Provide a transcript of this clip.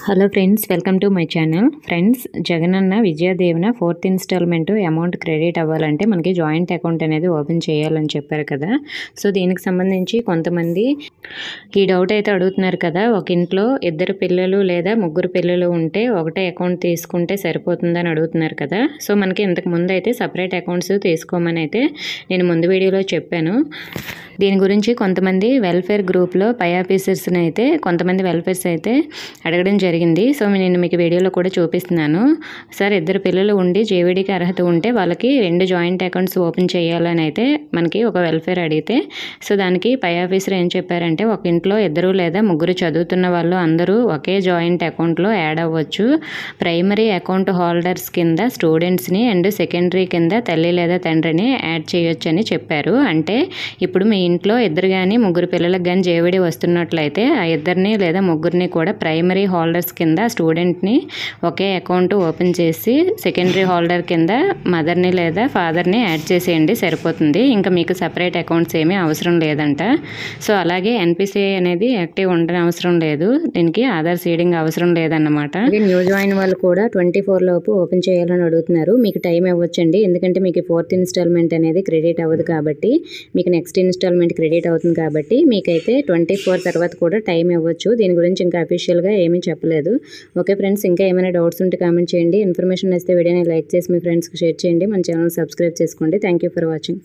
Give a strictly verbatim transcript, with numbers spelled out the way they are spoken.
Hello friends, welcome to my channel. Friends, Jagananna Vidya Deevena fourth instalment amount credit అవ్వాలంటే మనకి joint account అనేది open చేయాలని చెప్పారు కదా. సో దీనికి సంబంధించి కొంతమంది ఈ డౌట్ అయితే అడుగుతున్నారు కదా. ఒక ఇంట్లో ఇద్దరు పిల్లలు లేదా ముగ్గురు పిల్లలు ఉంటే ఒకటే అకౌంట్ తీసుకుంటే సరిపోతుందని అడుగుతున్నారు కదా. సో మనకి ఇంతకు ముందు అయితే సపరేట్ అకౌంట్స్ తీసుకోమని అయితే నేను ముందు వీడియోలో చెప్పాను. దీని గురించి కొంతమంది వెల్ఫేర్ గ్రూప్లో పై ఆఫీసర్స్ని అయితే కొంతమంది వెల్ఫేర్స్ అయితే అడగడం జరిగింది. సో నేను మీకు వీడియోలో కూడా చూపిస్తున్నాను. సార్, ఇద్దరు పిల్లలు ఉండి జేవీడీకి అర్హత ఉంటే వాళ్ళకి రెండు జాయింట్ అకౌంట్స్ ఓపెన్ చేయాలని అయితే మనకి ఒక వెల్ఫేర్ అడిగితే, సో దానికి పై ఆఫీసర్ ఏం చెప్పారంటే, ఒక ఇంట్లో ఇద్దరు లేదా ముగ్గురు చదువుతున్న వాళ్ళు అందరూ ఒకే జాయింట్ అకౌంట్లో యాడ్ అవ్వచ్చు. ప్రైమరీ అకౌంట్ హోల్డర్స్ కింద స్టూడెంట్స్ని అండ్ సెకండరీ కింద తల్లి లేదా తండ్రిని యాడ్ చేయొచ్చు అని చెప్పారు. అంటే ఇప్పుడు మీ ఇంట్లో ఇద్దరు కానీ ముగ్గురు పిల్లలకు కానీ జేవీడీ వస్తున్నట్లయితే ఆ ఇద్దరిని లేదా ముగ్గురిని కూడా ప్రైమరీ హోల్డర్స్ కింద స్టూడెంట్ని ఒకే అకౌంట్ ఓపెన్ చేసి సెకండరీ హోల్డర్ కింద మదర్ని లేదా ఫాదర్ని యాడ్ చేసేయండి, సరిపోతుంది. ఇంకా మీకు సపరేట్ అకౌంట్స్ ఏమీ అవసరం లేదంట. సో అలాగే ఎన్పిసిఐ అనేది యాక్టివ్ ఉండని అవసరం లేదు, దీనికి ఆధార్ సీడింగ్ అవసరం లేదన్నమాట. న్యూ జాయిన్ వాళ్ళు కూడా ట్వంటీ ఫోర్ లోపు ఓపెన్ చేయాలని అడుగుతున్నారు. మీకు టైం ఇవ్వచ్చండి, ఎందుకంటే మీకు ఫోర్త్ ఇన్స్టాల్మెంట్ అనేది క్రెడిట్ అవ్వదు కాబట్టి, మీకు నెక్స్ట్ ఇన్స్టాల్మెంట్ క్రెడిట్ అవుతుంది కాబట్టి మీకైతే ట్వంటీ ఫోర్ తర్వాత కూడా టైం ఇవ్వచ్చు. దీని గురించి ఇంకా అఫీషియల్గా ఏమీ చెప్పలేదు. ఓకే ఫ్రెండ్స్, ఇంకా ఏమైనా డౌట్స్ ఉంటే కామెంట్ చేయండి. ఇన్ఫర్మేషన్ ఇస్తే వీడియోని లైక్ చేసి మీ ఫ్రెండ్స్కి షేర్ చేయండి. మన ఛానల్ సబ్స్క్రైబ్ చేసుకోండి. Thank you for watching.